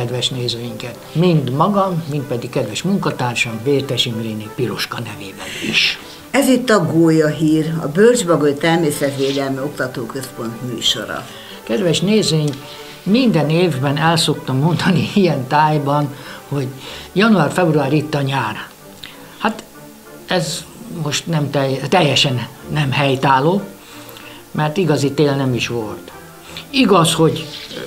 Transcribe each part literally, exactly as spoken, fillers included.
kedves nézőinket, mind magam, mind pedig kedves munkatársam, Vértes Imréné Piroska nevében is. Ez itt a Gólya Hír, a Bölcs-Bagoly Természetvédelmi Oktatóközpont műsora. Kedves nézőink, minden évben el szoktam mondani ilyen tájban, hogy január-február itt a nyár. Hát ez most nem telj, teljesen nem helytálló, mert igazi tél nem is volt. Igaz, hogy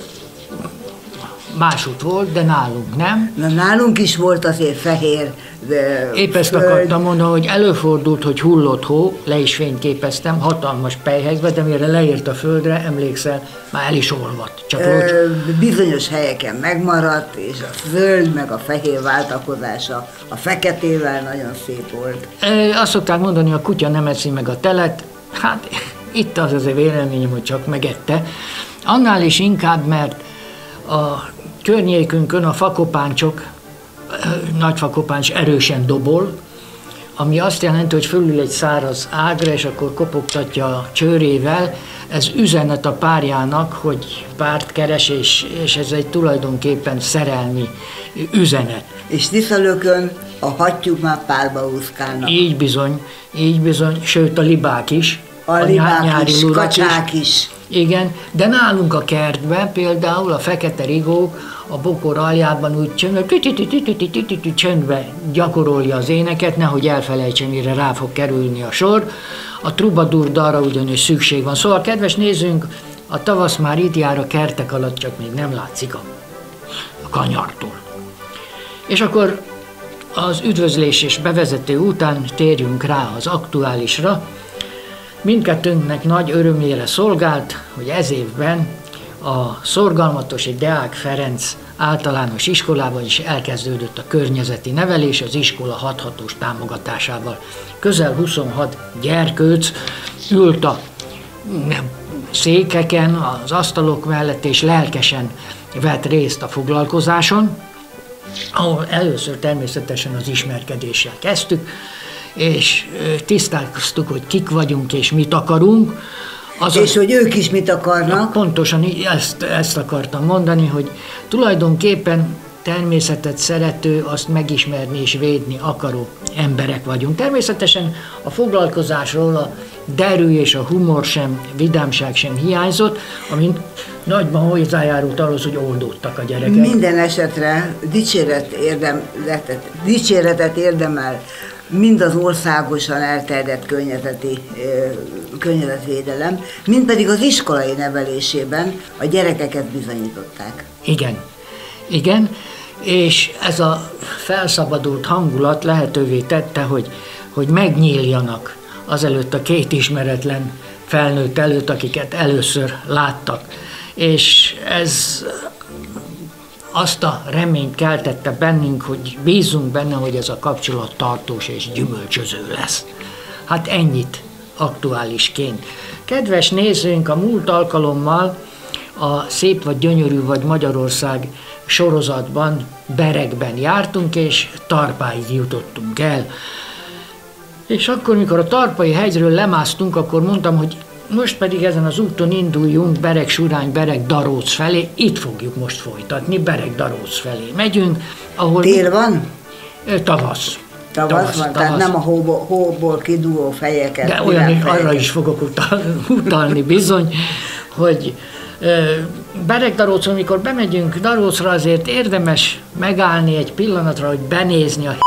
másút volt, de nálunk nem. Na, nálunk is volt azért fehér de Épp ezt föld. akartam mondani, hogy előfordult, hogy hullott hó, le is fényképeztem, hatalmas pelyhekbe, de mire leért a földre, emlékszel, már el is olvadt. Csak Ö, bizonyos helyeken megmaradt, és a zöld meg a fehér váltakozása a feketével nagyon szép volt. Azt szokták mondani, a kutya nem eszi meg a telet, hát itt az az a véleményem, hogy csak megette. Annál is inkább, mert a környékünkön a fakopáncsok, nagy fakopáncs erősen dobol, ami azt jelenti, hogy fölül egy száraz ágra, és akkor kopogtatja a csőrével. Ez üzenet a párjának, hogy párt keres, és, és ez egy tulajdonképpen szerelmi üzenet. És Tiszalökön a hattyúk már párba úszkálnak. Így bizony, így bizony, sőt a libák is. A libák nyári is, lurak kacsák is. is. Igen, de nálunk a kertben például a fekete rigók a bokor aljában úgy csöndbe, csöndbe gyakorolja az éneket, nehogy elfelejtsen, mire rá fog kerülni a sor. A trubadur dalra ugyanis szükség van. Szóval, kedves nézőnk, a tavasz már itt jár a kertek alatt, csak még nem látszik a, a kanyartól. És akkor az üdvözlés és bevezető után térjünk rá az aktuálisra. Mindkettőnknek nagy örömére szolgált, hogy ez évben a Szorgalmatosi Deák Ferenc általános iskolában is elkezdődött a környezeti nevelés az iskola hathatós támogatásával. Közel huszonhat gyerkőc ült a székeken, az asztalok mellett, és lelkesen vett részt a foglalkozáson, ahol először természetesen az ismerkedéssel kezdtük, és tisztáztuk, hogy kik vagyunk és mit akarunk. Az és a, hogy ők is mit akarnak. Pontosan ezt, ezt akartam mondani, hogy tulajdonképpen természetet szerető, azt megismerni és védni akaró emberek vagyunk. Természetesen a foglalkozásról a derű és a humor sem, vidámság sem hiányzott, amint nagyban hozzájárult ahhoz, hogy oldódtak a gyerekek. Minden esetre dicséret érdemletet, dicséretet érdemel mind az országosan elterjedt környezeti, környezetvédelem, mind pedig az iskolai nevelésében a gyerekeket bizonyították. Igen, igen, és ez a felszabadult hangulat lehetővé tette, hogy, hogy megnyíljanak azelőtt a két ismeretlen felnőtt előtt, akiket először láttak. És ez azt a reményt keltette bennünk, hogy bízunk benne, hogy ez a kapcsolat tartós és gyümölcsöző lesz. Hát ennyit aktuálisként. Kedves nézőink, a múlt alkalommal a Szép vagy Gyönyörű vagy Magyarország sorozatban Beregben jártunk, és Tarpáig jutottunk el. És akkor, mikor a Tarpai hegyről lemásztunk, akkor mondtam, hogy most pedig ezen az úton induljunk Bereg-Surány, Bereg-Daróc felé, itt fogjuk most folytatni, Bereg-Daróc felé megyünk, ahol... Tél van? Tavasz. Tavasz, tavasz van, tavasz. Tehát nem a hóból, hóból kidúló fejeket. De olyan, arra is fogok utal, utalni bizony, hogy Bereg-Darócon, amikor bemegyünk Darócra, azért érdemes megállni egy pillanatra, hogy benézni a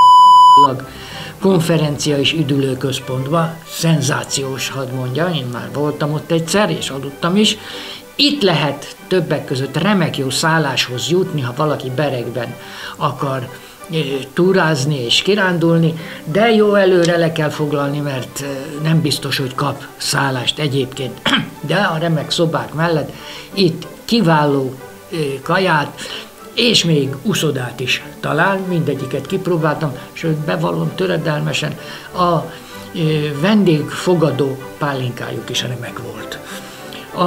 konferencia és üdülőközpontba. Szenzációs, hadd mondjam, én már voltam ott egyszer, és aludtam is. Itt lehet többek között remek jó szálláshoz jutni, ha valaki Beregben akar túrázni és kirándulni, de jó előre le kell foglalni, mert nem biztos, hogy kap szállást egyébként. De a remek szobák mellett itt kiváló kaját, és még uszodát is talál, mindegyiket kipróbáltam, sőt bevallom töredelmesen, a vendégfogadó pálinkájuk is remek volt. A,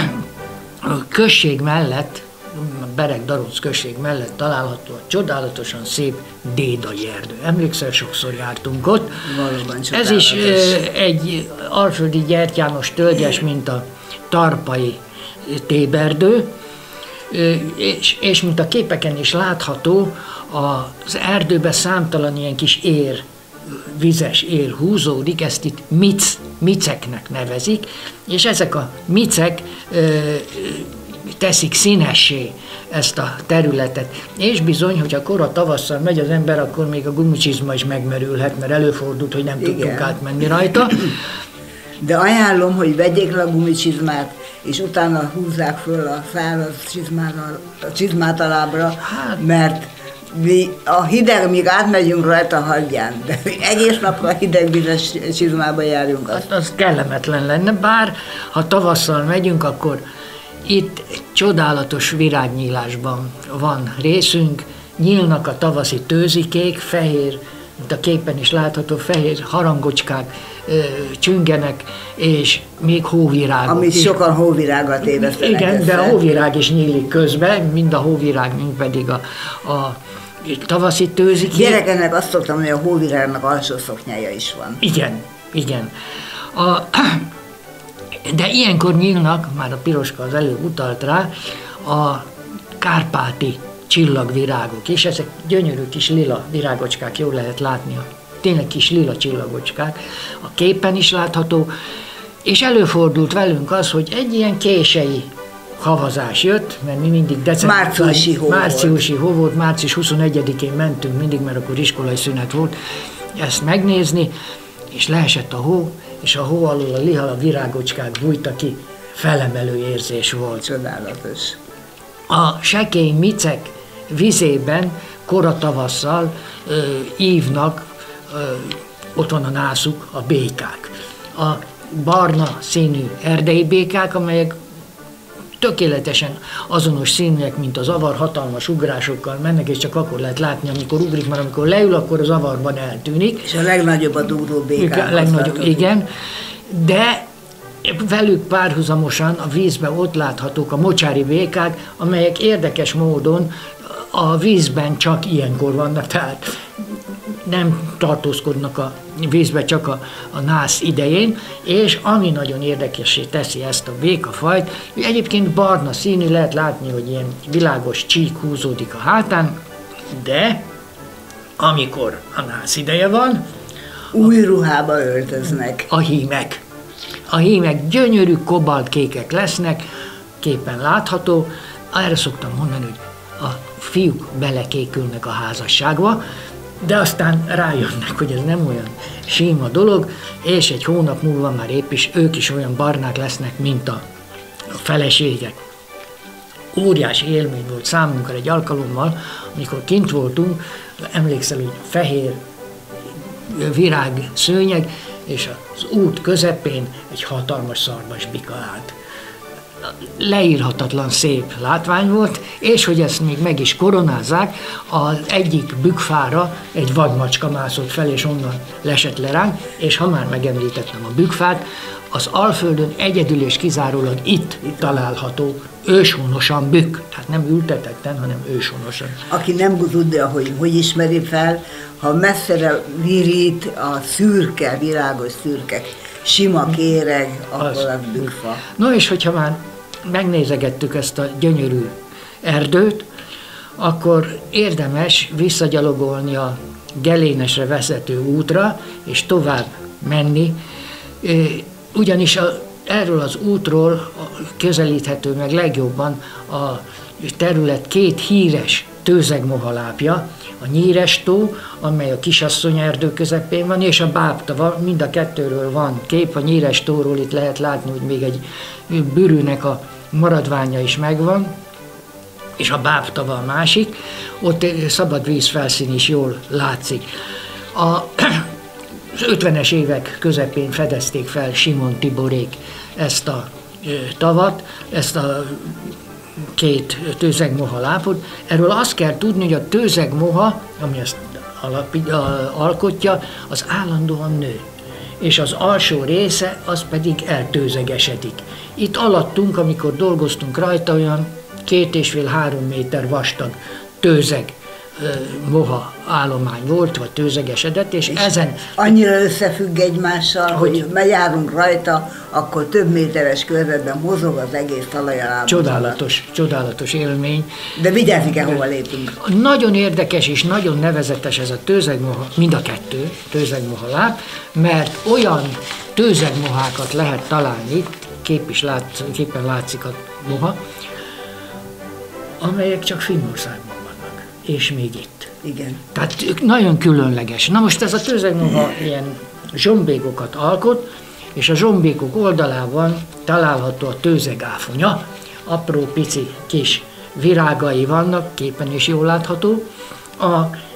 a község mellett, Bereg-Daróc község mellett található a csodálatosan szép Dédai erdő. Emlékszel, sokszor jártunk ott. Valóban Ez is egy alföldi gyertyános tölgyes, mint a tarpai téberdő. és, és mint a képeken is látható, az erdőben számtalan ilyen kis ér, vizes ér húzódik, ezt itt mic, miceknek nevezik, és ezek a micek ö, teszik színessé ezt a területet. És bizony, hogyha kora tavasszal megy az ember, akkor még a gumicsizma is megmerülhet, mert előfordult, hogy nem Igen. tudtunk átmenni rajta. De ajánlom, hogy vegyék le a gumicsizmát, és utána húzzák föl a száraz csizmát, a csizmát a lábra, hát, mert mi a hideg, míg átmegyünk rajta, hagyján, de egész napra hideg vizes csizmába járjunk. Hát az kellemetlen lenne, bár ha tavasszal megyünk, akkor itt csodálatos virágnyílásban van részünk, nyílnak a tavaszi tőzikék, fehér, mint a képen is látható, fehér harangocskák ö, csüngenek, és még hóvirágok. Amit is. Sokan hóvirágat évesztenek. Igen, de a hóvirág is nyílik közben, mind a hóvirág, mind pedig a, a tavaszi tőzik. Gyerekeknek azt szoktam, hogy a hóvirágnak alsó szoknyája is van. Igen, igen. A, de ilyenkor nyílnak, már a Piroska az előbb utalt rá, a kárpáti csillagvirágok, és ezek gyönyörű kis lila virágocskák, jól lehet látni, a tényleg kis lila csillagocskák, a képen is látható, és előfordult velünk az, hogy egy ilyen kései havazás jött, mert mi mindig december, márciusi hó márciusi hó volt, március huszonegyedikén mentünk mindig, mert akkor iskolai szünet volt, ezt megnézni, és leesett a hó, és a hó alól a lihala virágocskák bújtak ki, felemelő érzés volt. Csodálatos. A sekély micek vizében kora tavasszal ö, ívnak, ö, ott van a nászuk, a békák. A barna színű erdei békák, amelyek tökéletesen azonos színűek, mint az avar, hatalmas ugrásokkal mennek, és csak akkor lehet látni, amikor ugrik, mert amikor leül, akkor az avarban eltűnik. És a legnagyobb a dúró békák. A legnagyobb, igen. De velük párhuzamosan a vízben ott láthatók a mocsári békák, amelyek érdekes módon a vízben csak ilyenkor vannak, tehát nem tartózkodnak a vízbe csak a, a nász idején, és ami nagyon érdekessé teszi ezt a békafajt, hogy egyébként barna színű, lehet látni, hogy ilyen világos csík húzódik a hátán, de amikor a nász ideje van, új ruhába öltöznek. A hímek. A hímek gyönyörű kobaltkékek lesznek, képen látható, erre szoktam mondani, hogy a fiúk belekékülnek a házasságba, de aztán rájönnek, hogy ez nem olyan síma dolog, és egy hónap múlva már épp is ők is olyan barnák lesznek, mint a feleségek. Óriási élmény volt számunkra egy alkalommal, amikor kint voltunk, emlékszel, hogy fehér virág szőnyeg, és az út közepén egy hatalmas szarvasbika állt. Leírhatatlan szép látvány volt, és hogy ezt még meg is koronázzák, az egyik bükkfára egy vadmacska mászott fel, és onnan lesett le ránk, és ha már megemlítettem a bükkfát, az Alföldön egyedül és kizárólag itt, itt található őshonosan bükk, tehát nem ültetetten, hanem őshonosan. Aki nem tudja, hogy hogy ismeri fel, ha messzere virít a szürke, világos szürke, sima kéreg, akkor az, az bükkfa. No és hogyha már megnézegettük ezt a gyönyörű erdőt, akkor érdemes visszagyalogolni a Gelénesre vezető útra, és tovább menni, ugyanis a, erről az útról közelíthető meg legjobban a terület két híres tőzegmohalápja, a Nyírestó, amely a Kisasszony erdő közepén van, és a Bábtava, mind a kettőről van kép, a Nyírestóról itt lehet látni, hogy még egy bűrűnek a maradványa is megvan, és a Bábtava a másik, ott szabad vízfelszín is jól látszik. A, az ötvenes évek közepén fedezték fel Simon Tiborék ezt a tavat, ezt a két tőzegmoha lápot. Erről azt kell tudni, hogy a tőzegmoha, ami ezt alapít, alkotja, az állandóan nő, és az alsó része az pedig eltőzegesedik. Itt alattunk, amikor dolgoztunk rajta, olyan két és fél három méter vastag tőzeg moha állomány volt, vagy tőzegesedett, és, és ezen... Annyira összefügg egymással, hogy, hogy megyárunk rajta, akkor több méteres körzetben mozog az egész talajállapot. Csodálatos, csodálatos élmény. De vigyázni kell, hova lépünk. Nagyon érdekes és nagyon nevezetes ez a tőzegmoha, mind a kettő tőzegmoha láb, mert olyan tőzegmohákat lehet találni, kép is lát, képen látszik a moha, amelyek csak Finnországban vannak, és még itt. Igen. Tehát nagyon különleges. Na most ez a tőzegmoha ilyen zsombékokat alkot, és a zsombékok oldalában található a tőzegáfonya, apró pici kis virágai vannak, képen is jól látható. A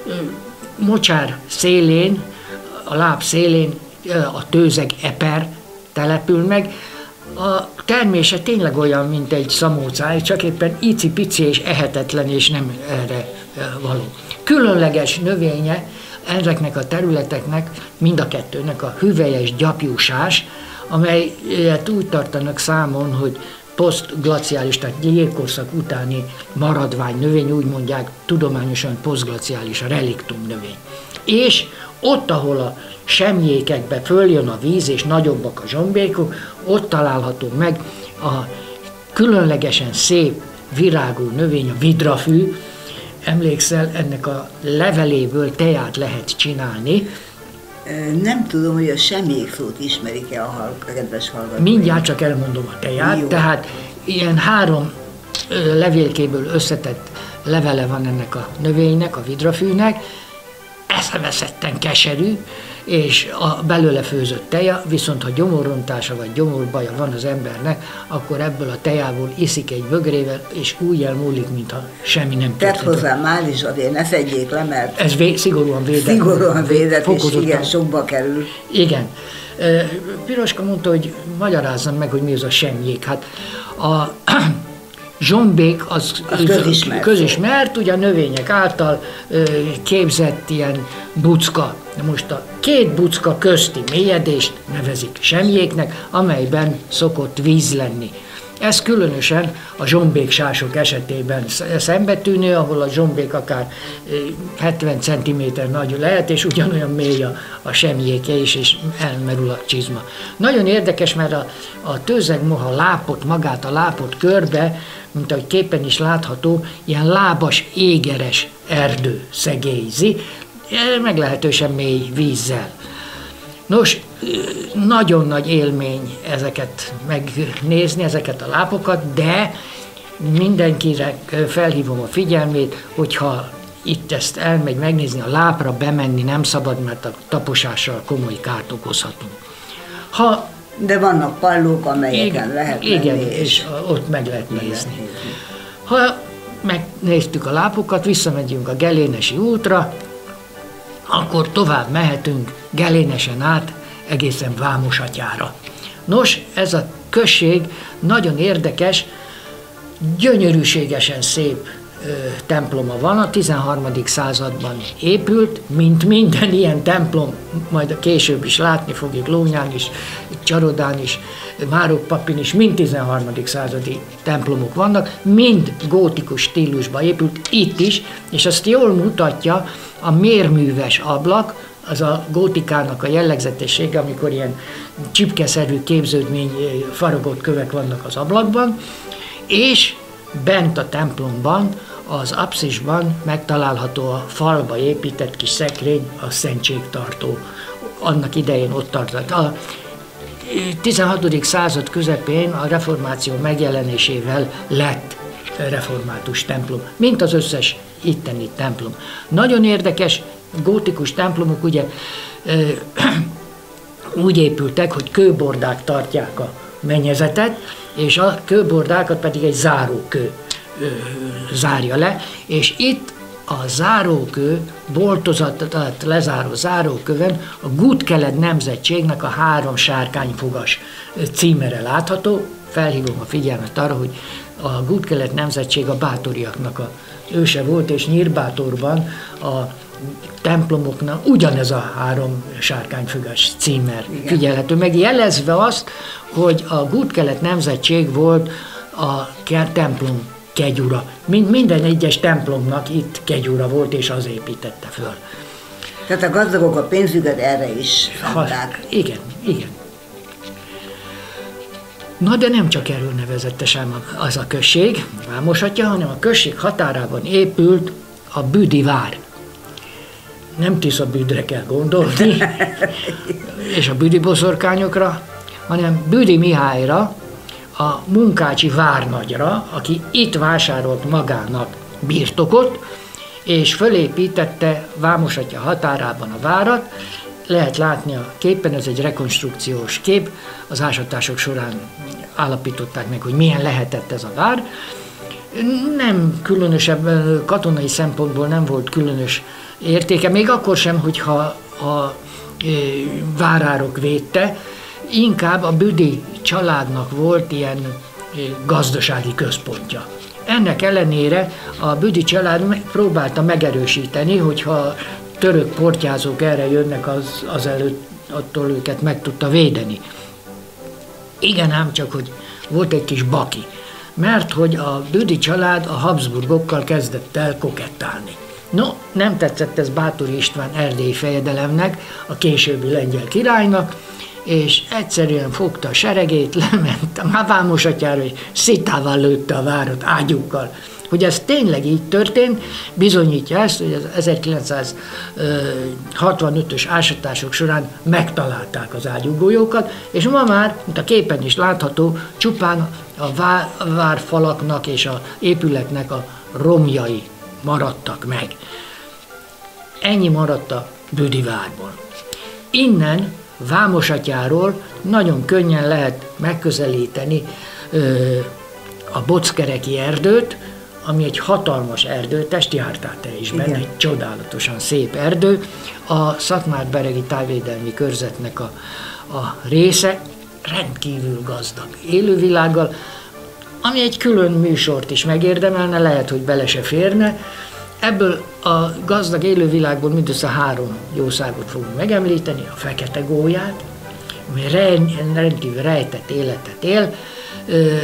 mocsár szélén, a láb szélén a tőzeg eper települ meg. A termése tényleg olyan, mint egy szamócáj, csak éppen icipici és ehetetlen, és nem erre való. Különleges növénye ezeknek a területeknek, mind a kettőnek a hüvelyes gyapjúsás, amelyet úgy tartanak számon, hogy posztglaciális, tehát jégkorszak utáni maradvány növény, úgy mondják tudományosan posztglaciális, a reliktum növény. És ott, ahol a semjékekbe följön a víz, és nagyobbak a zsombékok, ott található meg a különlegesen szép virágú növény, a vidrafű. Emlékszel, ennek a leveléből teját lehet csinálni. Nem tudom, hogy a semjék szót ismerik-e a, hall, a kedves hallgatók. Mindjárt csak elmondom a teját. Jó. Tehát ilyen három levélkéből összetett levele van ennek a növénynek, a vidrafűnek, eszeveszetten keserű, és a belőle főzött teja, viszont ha gyomorrontása vagy gyomorbaja van az embernek, akkor ebből a tejából iszik egy bögrével, és úgy elmúlik, mintha semmi nem történt. Tedd hozzá már is, azért ne szedjék le, mert ez vé- szigorúan védett. Szigorúan védett, és igen, sokba kerül. Igen. Piroska mondta, hogy magyarázzam meg, hogy mi az a semjék. Hát a zsombék az, az közismert, közismert ugye a növények által ö, képzett ilyen bucka. Most a két bucka közti mélyedést nevezik semjéknek, amelyben szokott víz lenni. Ez különösen a zsombéksások esetében szembetűnő, ahol a zsombék akár hetven centiméter nagy lehet, és ugyanolyan mély a, a semjéke is, és elmerül a csizma. Nagyon érdekes, mert a, a tőzegmoha lápot, magát a lápot körbe, mint ahogy képen is látható, ilyen lábas, égeres erdő szegélyzi, meglehetősen mély vízzel. Nos, nagyon nagy élmény ezeket megnézni, ezeket a lápokat, de mindenkire felhívom a figyelmét, hogyha itt ezt elmegy megnézni, a lápra bemenni nem szabad, mert a taposással komoly kárt okozhatunk. Ha De vannak pallók, amelyeken igen, lehet menni. Igen, és, és ott meg lehet nézni. nézni. Ha megnéztük a lápokat, visszamegyünk a Gelénesi útra, akkor tovább mehetünk Gelénesen át egészen Vámosatyára. Nos, ez a község nagyon érdekes, gyönyörűségesen szép ö, temploma van, a tizenharmadik században épült, mint minden ilyen templom, majd később is látni fogjuk Lónyán is, Csarodán is, Márok-Papin is, mind tizenharmadik századi templomok vannak, mind gótikus stílusba épült, itt is, és azt jól mutatja a mérműves ablak, az a gótikának a jellegzetessége, amikor ilyen csipkeszerű képződmény, faragott kövek vannak az ablakban, és bent a templomban, az apszisban megtalálható a falba épített kis szekrény, a szentségtartó. Annak idején ott tartott. A tizenhatodik század közepén a reformáció megjelenésével lett református templom, mint az összes itteni templom. Nagyon érdekes, gótikus templomok ugye úgy épültek, hogy kőbordák tartják a mennyezetet, és a kőbordákat pedig egy zárókő ö, zárja le, és itt a zárókő, boltozat lezáró zárókövön a Gutkeled nemzetségnek a három sárkányfogas címere látható. Felhívom a figyelmet arra, hogy a Gutkeled nemzetség a bátoriaknak a őse volt, és Nyírbátorban a templomoknak ugyanez a három sárkányfogas címer figyelhető meg, jelezve azt, hogy a Gutkeled nemzetség volt a templom kegyura. Mind, minden egyes templomnak itt kegyura volt, és az építette föl. Tehát a gazdagok a pénzüket erre is adták. Igen, igen. Na de nem csak erről nevezetesen az a község, Vámosatya, hanem a község határában épült a Büdi vár. Nem Tisza Büdre kell gondolni, és a büdi boszorkányokra, hanem Büdi Mihályra, a munkácsi várnagyra, aki itt vásárolt magának birtokot, és fölépítette Vámosatya határában a várat. Lehet látni a képen, ez egy rekonstrukciós kép, az ásatások során állapították meg, hogy milyen lehetett ez a vár. Nem különösebben, katonai szempontból nem volt különös értéke, még akkor sem, hogyha a várárok védte, inkább a büdi családnak volt ilyen gazdasági központja. Ennek ellenére a büdi család próbálta megerősíteni, hogyha török portyázók erre jönnek, az, az előtt attól őket meg tudta védeni. Igen, ám csak, hogy volt egy kis baki, mert hogy a büdi család a Habsburgokkal kezdett el kokettálni. No, nem tetszett ez Báthory István erdélyi fejedelemnek, a későbbi lengyel királynak, és egyszerűen fogta a seregét, lement a Vámosatyára, és szitával lőtte a várat ágyukkal. Hogy ez tényleg így történt, bizonyítja ezt, hogy az ezerkilencszázhatvanötös ásatások során megtalálták az ágyúgolyókat, és ma már, mint a képen is látható, csupán a vár, várfalaknak és az épületnek a romjai maradtak meg. Ennyi maradt a Büdi várból. Innen Vámosatyáról nagyon könnyen lehet megközelíteni ö, a Boczkereki erdőt, ami egy hatalmas erdő, testi jártál te is benne, egy csodálatosan szép erdő, a Szatmár-beregi tájvédelmi körzetnek a, a része, rendkívül gazdag élővilággal, ami egy külön műsort is megérdemelne, lehet, hogy bele se férne. Ebből a gazdag élővilágból mindössze három jószágot fogunk megemlíteni, a fekete gólyát, ami rendkívül rejtett életet él, ö,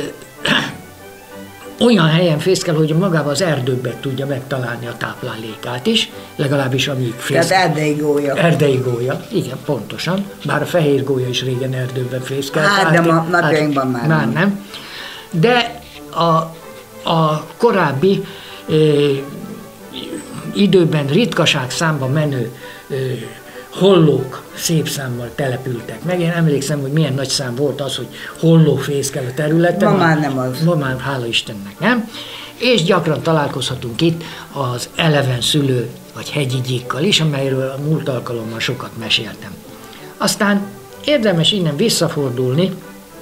olyan helyen fészkel, hogy magában az erdőben tudja megtalálni a táplálékát is, legalábbis amíg fészkel. Tehát erdei gólya. Erdei gólya, igen, pontosan. Bár a fehér gólya is régen erdőben fészkelt. Hát, de ma napjainkban már, már nem. nem. De a, a korábbi e, időben ritkaság számba menő e, hollók szép számmal települtek meg. Én emlékszem, hogy milyen nagy szám volt az, hogy holló fészkel a területen. Ma már nem az. Ma már, hála Istennek, nem? És gyakran találkozhatunk itt az eleven szülő, vagy hegyi gyíkkal is, amelyről a múlt alkalommal sokat meséltem. Aztán érdemes innen visszafordulni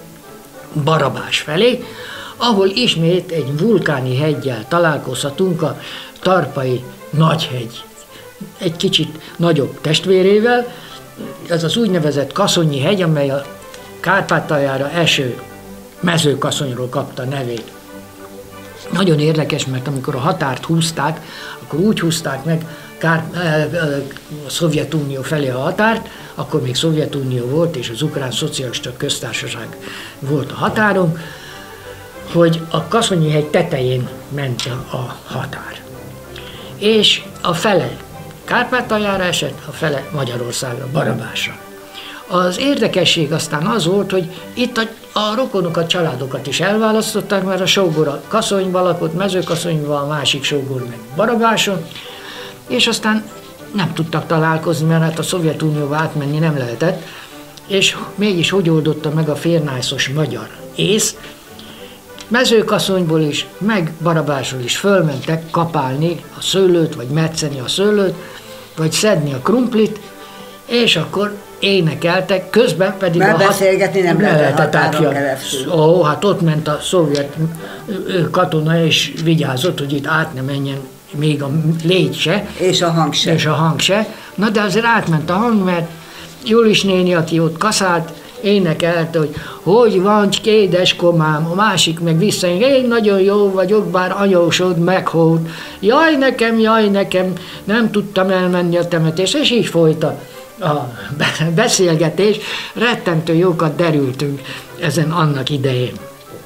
Barabás felé, ahol ismét egy vulkáni heggyel találkozhatunk, a Tarpai Nagyhegy egy kicsit nagyobb testvérével. Ez az úgynevezett Kaszonyi hegy, amely a Kárpátaljára eső mezőkaszonyról kapta nevét. Nagyon érdekes, mert amikor a határt húzták, akkor úgy húzták meg Kár, a Szovjetunió felé a határt, akkor még Szovjetunió volt, és az Ukrán Szocialista Köztársaság volt a határon, hogy a Kaszonyi hegy tetején ment a határ. És a fele Kárpátaljára esett, a fele Magyarországra, Barabásra. Az érdekesség aztán az volt, hogy itt a, a rokonokat, családokat is elválasztották, mert a sógor a Kaszonyban lakott, Mezőkaszonyban, a másik sógor meg Barabáson, és aztán nem tudtak találkozni, mert hát a Szovjetunióba átmenni nem lehetett, és mégis hogy oldotta meg a férnájszos magyar ész, Mezőkaszonyból is, meg Barabásról is fölmentek kapálni a szőlőt, vagy metszeni a szőlőt, vagy szedni a krumplit, és akkor énekeltek, közben pedig mert a beszélgetni nem lehetett határon keresztül. Ó, hát ott ment a szovjet katona, és vigyázott, hogy itt át ne menjen még a légy se. És a hang se. És a hang se. Na de azért átment a hang, mert Julis néni, aki ott kaszált, énekelte, hogy hogy van, kédeskomám, a másik meg visszajön, én nagyon jó vagyok, bár anyósod meghód, jaj nekem, jaj nekem, nem tudtam elmenni a temetésre, és így folyt a, a beszélgetés, rettentő jókat derültünk ezen annak idején.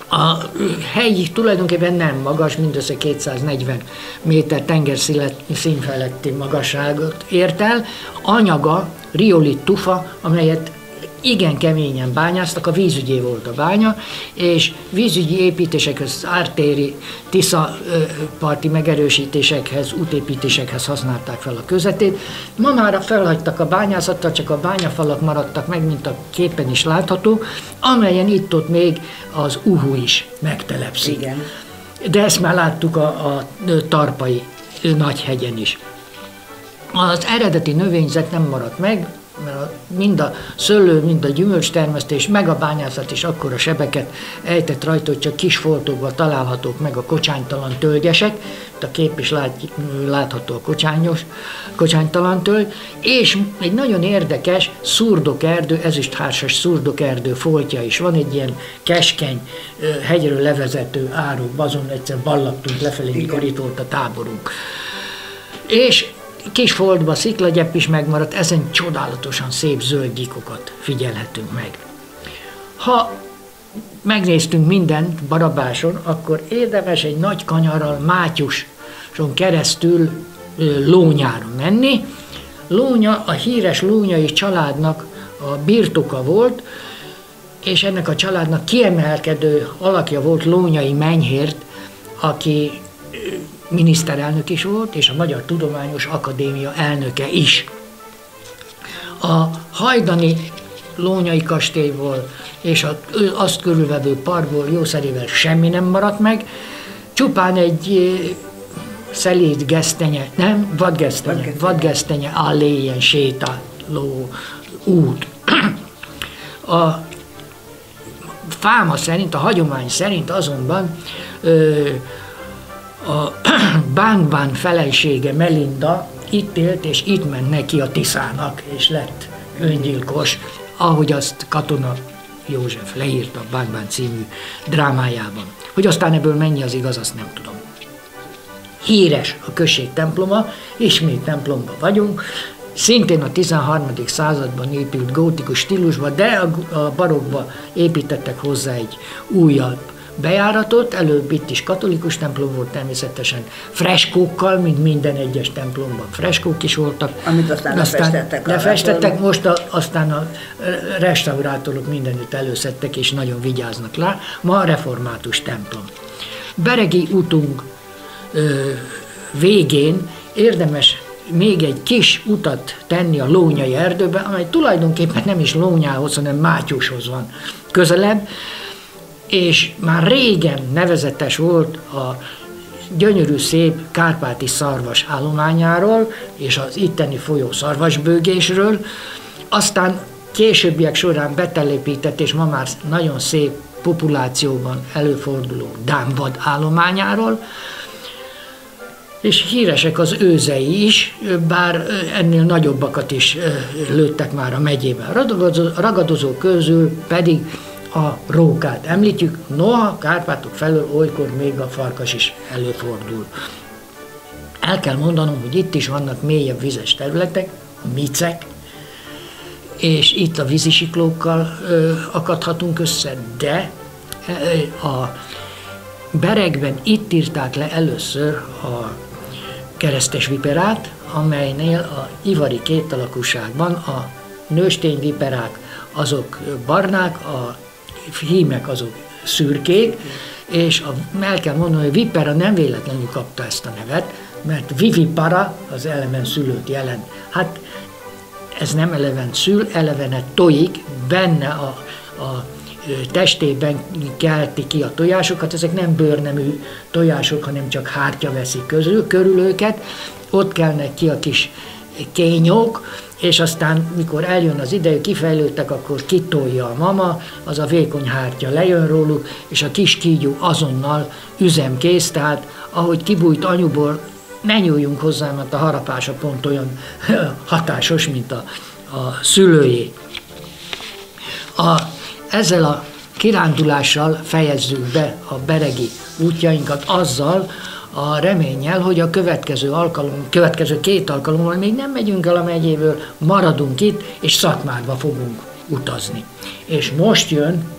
A hegy tulajdonképpen nem magas, mindössze kétszáznegyven méter tengerszín feletti magasságot ért el. Anyaga riolit tufa, amelyet igen keményen bányáztak, a vízügyé volt a bánya, és vízügyi építésekhez, ártéri, Tisza parti megerősítésekhez, útépítésekhez használták fel a közetét. Ma már felhagytak a bányászattal, csak a bányafalak maradtak meg, mint a képen is látható, amelyen itt-ott még az uhu is megtelepszik. Igen. De ezt már láttuk a, a Tarpai Nagyhegyen is. Az eredeti növényzet nem maradt meg, mert a, mind a szőlő, mind a gyümölcstermesztés, meg a bányászat is akkora sebeket ejtett rajta, hogy csak kis foltokban találhatók meg a kocsánytalan tölgyesek, a kép is lát, látható a kocsányos, kocsánytalan tölgy, és egy nagyon érdekes szurdokerdő, ezüsthársas szurdokerdő foltja is van, egy ilyen keskeny, hegyről levezető árokba, azon egyszer ballagtunk lefelé, mikor itt volt a táborunk. És kis foltba sziklagyepp is megmaradt, ezen csodálatosan szép zöld gyíkokat figyelhetünk meg. Ha megnéztünk mindent Barabáson, akkor érdemes egy nagy kanyarral Mátyuson keresztül Lónyára menni. Lónya a híres lónyai családnak a birtoka volt, és ennek a családnak kiemelkedő alakja volt Lónyai Menyhért, aki miniszterelnök is volt, és a Magyar Tudományos Akadémia elnöke is. A hajdani Lónyai kastélyból és a, azt körülvevő parkból jószerével semmi nem maradt meg, csupán egy szelíd gesztenye, nem, vadgesztenye, vadgesztenye, vadgesztenye alléjen sétáló út. A fáma szerint, a hagyomány szerint azonban ö, a Bánk-bán felesége Melinda itt élt, és itt ment neki a Tiszának, és lett öngyilkos, ahogy azt Katona József leírta a Bánk-bán című drámájában. Hogy aztán ebből mennyi az igaz, azt nem tudom. Híres a község temploma, ismét templomban vagyunk, szintén a tizenharmadik században épült gótikus stílusban, de a, a barokkba építettek hozzá egy újabb bejáratot, előbb itt is katolikus templom volt természetesen, freskókkal, mint minden egyes templomban freskók is voltak. Amit aztán, aztán lefestettek. Lefestettek, most a, aztán a restaurátorok mindenütt előszedtek, és nagyon vigyáznak rá. Ma a református templom. Beregi útunk ö, végén érdemes még egy kis utat tenni a Lónyai erdőbe, amely tulajdonképpen nem is Lónyához, hanem Mátyushoz van közelebb, és már régen nevezetes volt a gyönyörű szép kárpáti szarvas állományáról, és az itteni folyó szarvasbőgésről, aztán későbbiek során betelepített, és ma már nagyon szép populációban előforduló dámvad állományáról, és híresek az őzei is, bár ennél nagyobbakat is lőttek már a megyében. A ragadozók közül pedig a rókát említjük, noha Kárpátok felől olykor még a farkas is előfordul. El kell mondanom, hogy itt is vannak mélyebb vizes területek, a micek, és itt a vízisiklókkal ö, akadhatunk össze, de ö, a Beregben itt írták le először a keresztes viperát, amelynél a ivari kétalakúságban a nőstény viperák azok barnák, a hímek azok szürkék, és a, el kell mondani, hogy vipera nem véletlenül kapta ezt a nevet, mert vivipara az eleven szülőt jelent. Hát ez nem eleven szül, elevenet tojik, benne a, a testében kelti ki a tojásokat, ezek nem bőrnemű tojások, hanem csak hártya veszi közül, körül őket, ott kelnek ki a kis kényók, és aztán, mikor eljön az idejük, kifejlődtek, akkor kitolja a mama, az a vékony hártya lejön róluk, és a kis kígyó azonnal üzemkész, tehát ahogy kibújt anyuból, ne nyúljunk hozzá, mert a harapása pont olyan hatásos, mint a, a szülőjé. A, ezzel a kirándulással fejezzük be a beregi útjainkat azzal, a reménnyel, hogy a következő alkalom, következő két alkalommal még nem megyünk el a megyéből, maradunk itt, és Szatmárba fogunk utazni. És most jön a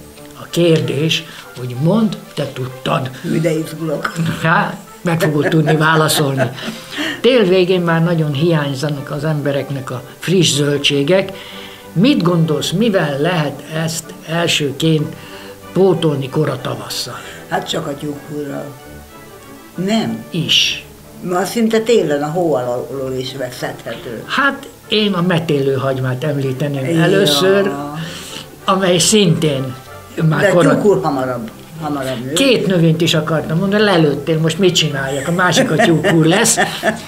a kérdés, hogy mondd, te tudtad. De izgulok. Hát, meg fogod tudni válaszolni. Tél végén már nagyon hiányzanak az embereknek a friss zöldségek. Mit gondolsz, mivel lehet ezt elsőként pótolni kora tavasszal? Hát csak a tyúkhúrral. Nem. Is. Ma szinte télen a hó alól is veszedhető. Hát én a metélőhagymát említeném Ja. először, amely szintén már De kora... tyúkhúr hamarabb. hamarabb nő. Két növényt is akartam mondani, lelőttél, most mit csináljak? A másik a tyúkhúr lesz.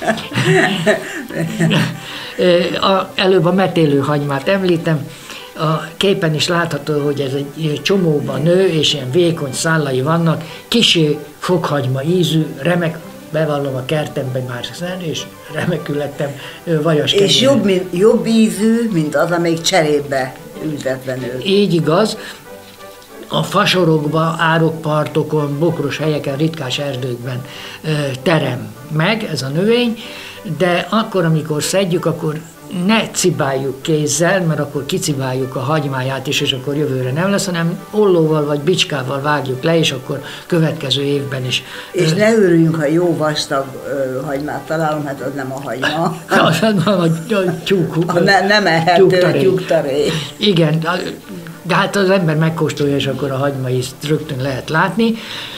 A, előbb a metélőhagymát említem, a képen is látható, hogy ez egy csomóban nő, és ilyen vékony szállai vannak, kisé fokhagyma ízű, remek, bevallom a kertemben már szer, és remekül lettem vajas kenyérre. És jobb, mint, jobb ízű, mint az, amelyik cserébe ültetve nő. Így igaz. A fasorokba, árokpartokon, bokros helyeken, ritkás erdőkben ö, terem meg ez a növény, de akkor, amikor szedjük, akkor ne cibáljuk kézzel, mert akkor kicibáljuk a hagymáját is, és akkor jövőre nem lesz, hanem ollóval vagy bicskával vágjuk le, és akkor következő évben is. És ne örüljünk, ha jó vastag ö, hagymát találunk, hát az nem a hagyma. Az a tyúk, A ne, nem ehető tyúktaréj. Igen, de hát az ember megkóstolja, és akkor a hagymaízt rögtön lehet látni.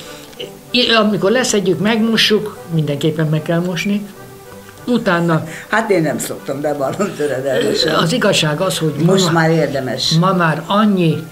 Amikor leszedjük, megmossuk, mindenképpen meg kell mosni, utána... Hát én nem szoktam, bevallom töredelmesen. Az igazság az, hogy most ma, már érdemes. Ma már annyi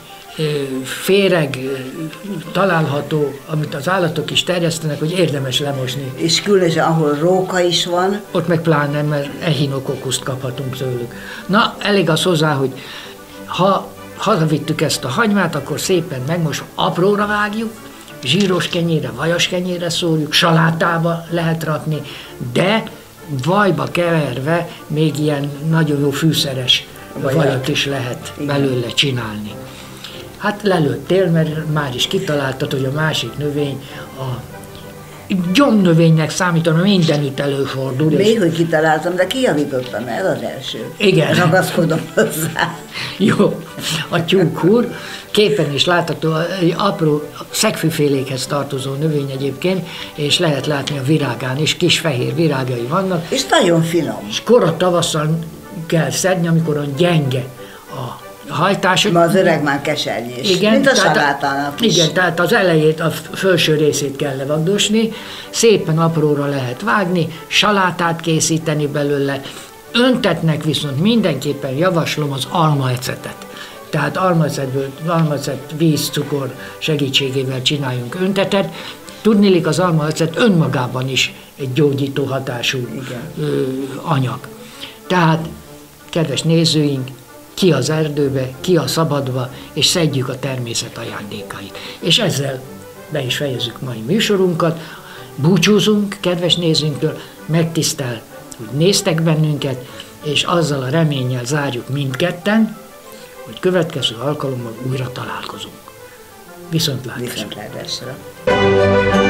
féreg található, amit az állatok is terjesztenek, hogy érdemes lemosni. És különösen, ahol róka is van. Ott meg pláne, mert echinokokuszt kaphatunk tőlük. Na, elég az hozzá, hogy ha hazavittük ezt a hagymát, akkor szépen megmosva apróra vágjuk, zsíros kenyérre, vajas kenyérre szórjuk, salátába lehet rakni, de vajba keverve még ilyen nagyon jó fűszeres vajat is lehet belőle csinálni. Hát lelőttél, mert már is kitaláltad, hogy a másik növény a gyomnövénynek számítanom, mindenütt előfordul. Még hogy kitaláltam, de kijavítottam, ez az első. Igen. Ragaszkodom hozzá. Jó, a tyúkhúr képen is látható, egy apró szegfűfélékhez tartozó növény egyébként, és lehet látni a virágán is, kis fehér virágai vannak. És nagyon finom. És kora tavasszal kell szedni, amikor a gyenge a hajtások. Ma az öreg már kesernyés, igen, mint a tehát, salátának is. Igen, tehát az elejét, a felső részét kell levagdosni, szépen apróra lehet vágni, salátát készíteni belőle, öntetnek viszont mindenképpen javaslom az almaecetet. Tehát almaecetből, almaecet, víz, cukor segítségével csináljunk öntetet. Tudniillik, az almaecet önmagában is egy gyógyító hatású ö, anyag. Tehát, kedves nézőink, ki az erdőbe, ki a szabadba, és szedjük a természet ajándékait. És ezzel be is fejezzük mai műsorunkat. Búcsúzunk kedves nézőinktől, megtisztel, hogy néztek bennünket, és azzal a reménnyel zárjuk mindketten, hogy következő alkalommal újra találkozunk. Viszontlátásra! Viszontlátásra!